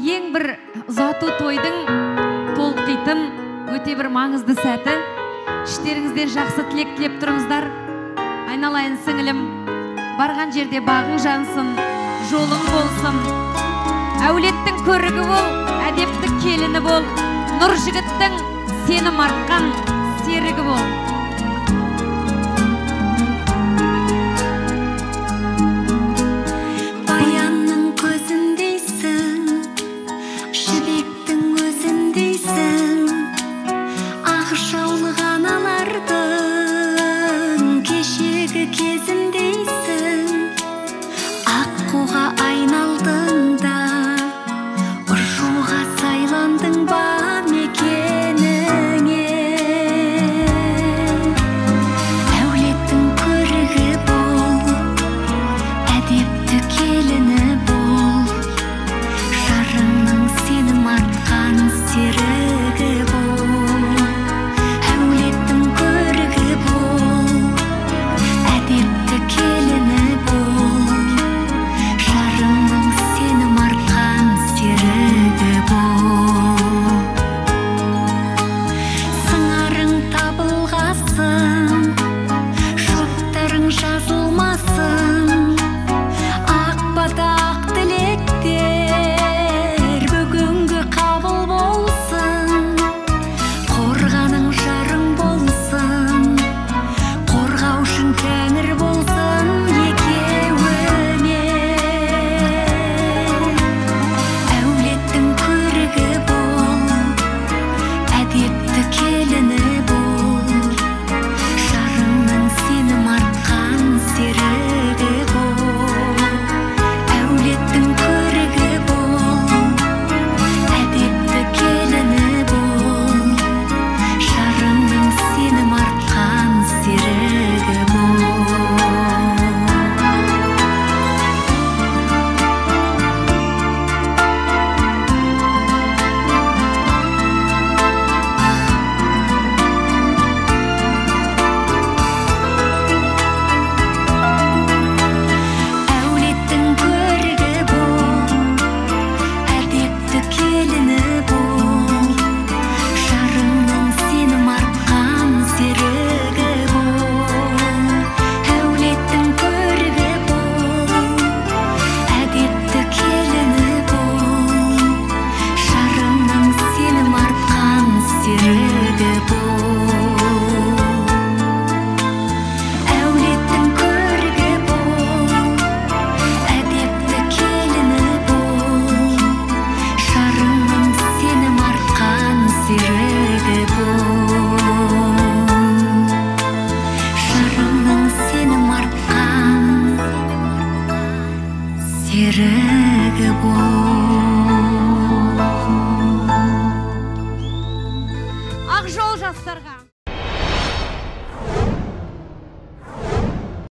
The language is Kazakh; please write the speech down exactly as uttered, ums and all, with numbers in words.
ең бір ұзату тойдың толқитын өте бір маңызды сәті. Іштеріңізден жақсы тілек тілеп тұрыңыздар. Айналайын сіңілім, барған жерде бағың жансын, жолың болсын. Әулеттің көрігі бол, әдептің келіні бол, нұр жігіттің сенім артқан серігі бол. Ақ жол жастарға.